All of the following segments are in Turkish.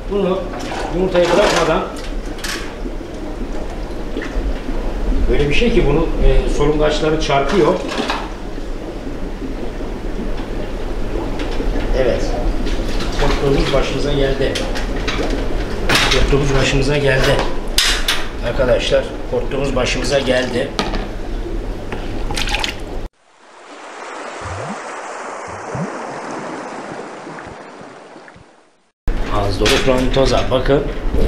Bunu yumurtayı bırakmadan böyle bir şey ki bunun solungaçları çarpıyor. Evet. Korktuğumuz başımıza geldi. Korktuğumuz başımıza geldi. Arkadaşlar korktuğumuz başımıza geldi. Az dolu frontoza bakın.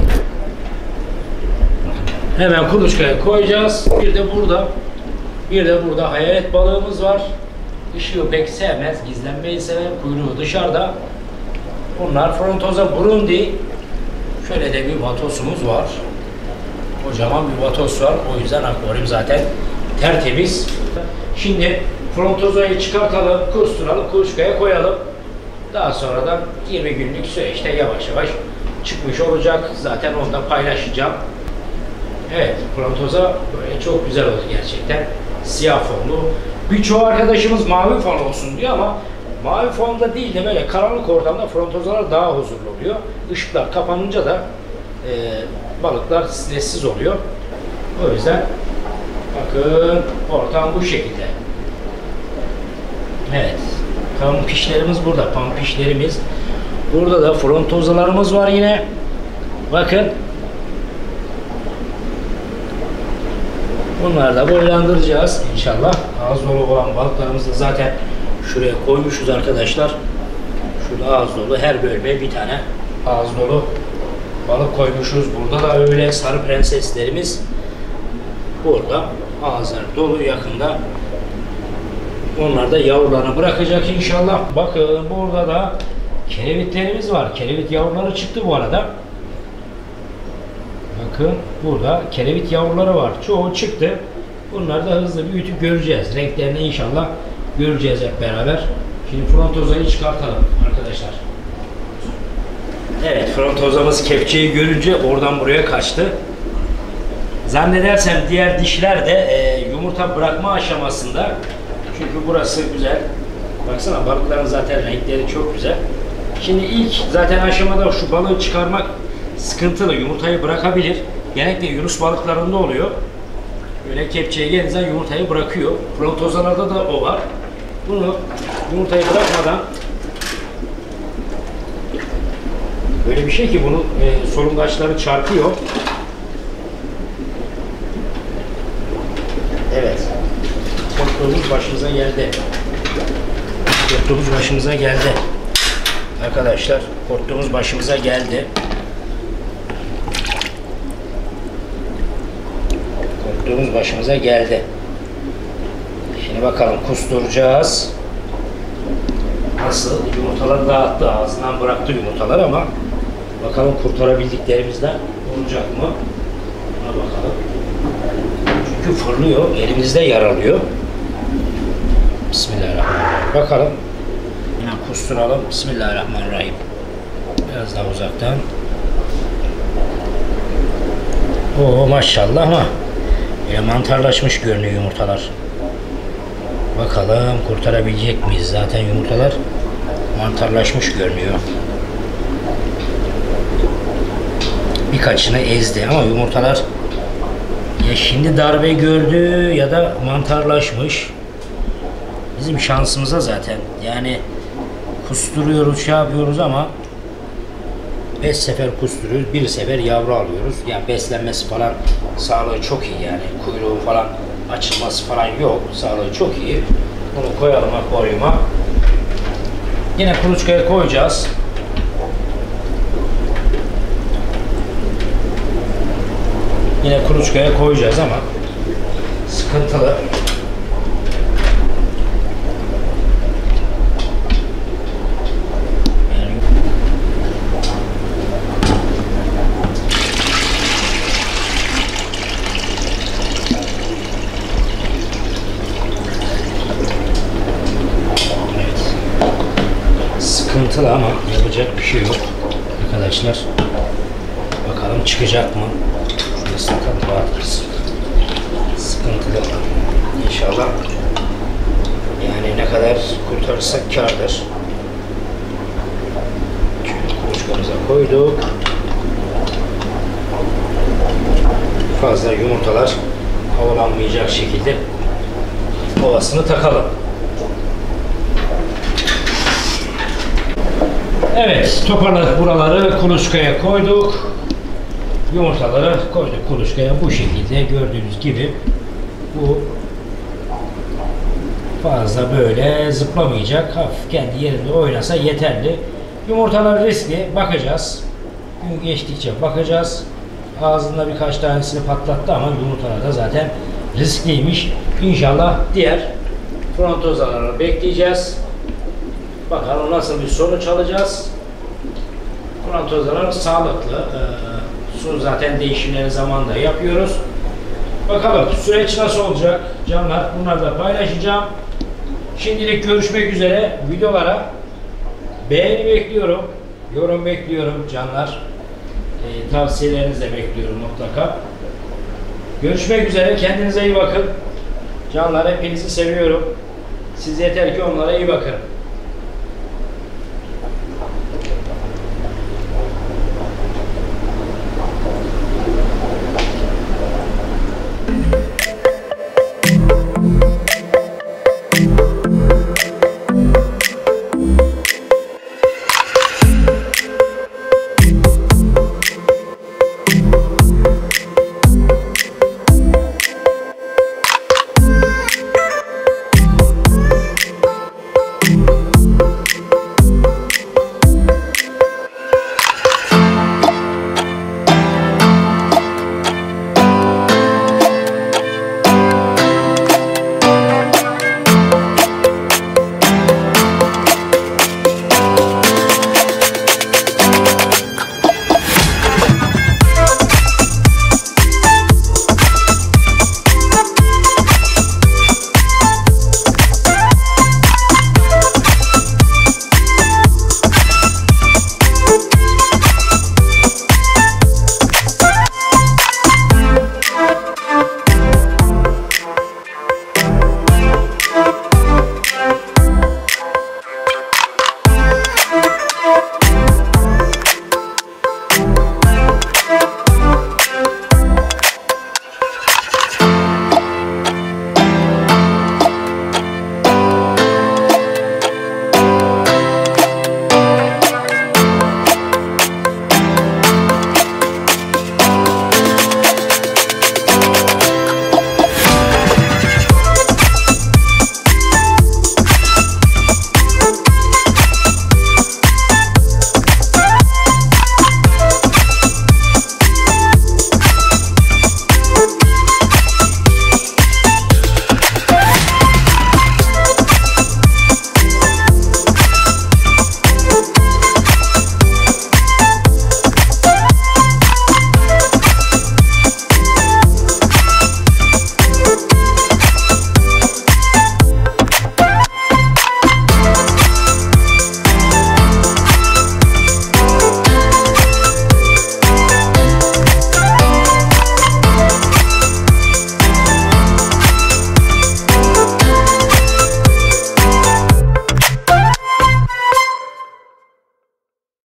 Hemen kuluçkaya koyacağız. Bir de burada hayalet balığımız var. Işığı pek sevmez, gizlenmeyi sever, kuyruğu dışarıda. Bunlar frontoza burundi. Şöyle de bir vatosumuz var. Kocaman bir vatos var. O yüzden akvaryum zaten tertemiz. Şimdi frontozayı çıkartalım, kusturalım, kuluçkaya koyalım. Daha sonradan 20 günlük süreçte yavaş yavaş çıkmış olacak. Zaten onu da paylaşacağım. Evet, frontoza böyle çok güzel oldu gerçekten. Siyah fonlu. Birçoğu arkadaşımız mavi fon olsun diyor ama mavi fonda değil de böyle karanlık ortamda frontozalar daha huzurlu oluyor. Işıklar kapanınca da balıklar stressiz oluyor. O yüzden bakın ortam bu şekilde. Evet. Pampişlerimiz burada. Pampişlerimiz. Burada da frontozalarımız var yine. Bakın. Bunları da boylandıracağız inşallah. Ağız dolu olan balıklarımızı da zaten şuraya koymuşuz arkadaşlar. Şurada ağız dolu. Her bölmeye bir tane ağız dolu balık koymuşuz. Burada da öyle sarı prenseslerimiz. Burada ağızları dolu yakında. Onlar da yavrularını bırakacak inşallah. Bakın burada da kelebitlerimiz var. Kelebit yavruları çıktı bu arada. Bakın burada kelebit yavruları var. Çoğu çıktı. Bunları da hızlı büyütüp göreceğiz. Renklerini inşallah göreceğiz hep beraber. Şimdi frontozayı çıkartalım arkadaşlar. Evet, frontozamız kepçeyi görünce oradan buraya kaçtı. Zannedersem diğer dişler de yumurta bırakma aşamasında. Çünkü burası güzel. Baksana balıkların zaten renkleri çok güzel. Şimdi ilk zaten aşamada şu balığı çıkarmak sıkıntılı. Yumurtayı bırakabilir. Genellikle yunus balıklarında oluyor. Böyle kepçeye gelince yumurtayı bırakıyor. Frontozalarda da o var. Bunu yumurtayı bırakmadan böyle bir şey ki bunun solungaçları çarpıyor. Evet. Korktuğumuz başımıza geldi. Korktuğumuz başımıza geldi. Arkadaşlar korktuğumuz başımıza geldi. Korktuğumuz başımıza geldi. Şimdi bakalım kusturacağız. Nasıl? Yumurtaları dağıttı. Ağzından bıraktı yumurtalar ama bakalım kurtarabildiklerimizden olacak mı? Buna bakalım. Çünkü fırlıyor. Elimizde yaralıyor. Bismillahirrahmanirrahim. Bakalım. Yine kusturalım. Bismillahirrahmanirrahim. Biraz daha uzaktan. Oo maşallah ama mantarlaşmış görünüyor yumurtalar. Bakalım kurtarabilecek miyiz? Zaten yumurtalar mantarlaşmış görünüyor. Birkaçını ezdi ama yumurtalar ya şimdi darbe gördü ya da mantarlaşmış. Bizim şansımıza zaten. Yani kusturuyoruz, şey yapıyoruz ama 5 sefer kusturuyoruz, 1 sefer yavru alıyoruz. Yani beslenmesi falan sağlığı çok iyi yani. Kuyruğu falan açılması falan yok. Sağlığı çok iyi. Bunu koyalım akvaryuma. Yine kuluçkaya koyacağız. Yine kuluçkaya koyacağız ama sıkıntılı. Sıkıntılı ama yapacak bir şey yok arkadaşlar. Bakalım çıkacak mı? Şurada sıkıntı vardır. Sıkıntılı inşallah. Yani ne kadar kurtarırsak kârdır. Şöyle kuluçkamıza koyduk. fazla yumurtalar havalanmayacak şekilde ovasını takalım. Evet, toparladık buraları, kuluçkaya koyduk. Yumurtaları koyduk kuluçkaya bu şekilde gördüğünüz gibi. Bu fazla böyle zıplamayacak, hafif kendi yerinde oynasa yeterli. Yumurtalar riskli, bakacağız. Gün geçtikçe bakacağız. Ağzında birkaç tanesini patlattı ama yumurtalar da zaten riskliymiş. İnşallah diğer frontozaları bekleyeceğiz. Bakalım nasıl bir sonuç alacağız. Frontozalar sağlıklı. Su zaten değişimleri zamanında yapıyoruz. Bakalım süreç nasıl olacak canlar, bunları da paylaşacağım. Şimdilik görüşmek üzere. Videolara beğeni bekliyorum, yorum bekliyorum canlar. Tavsiyelerinizi de bekliyorum mutlaka. Görüşmek üzere, kendinize iyi bakın. Canlar, hepinizi seviyorum. Siz yeter ki onlara iyi bakın.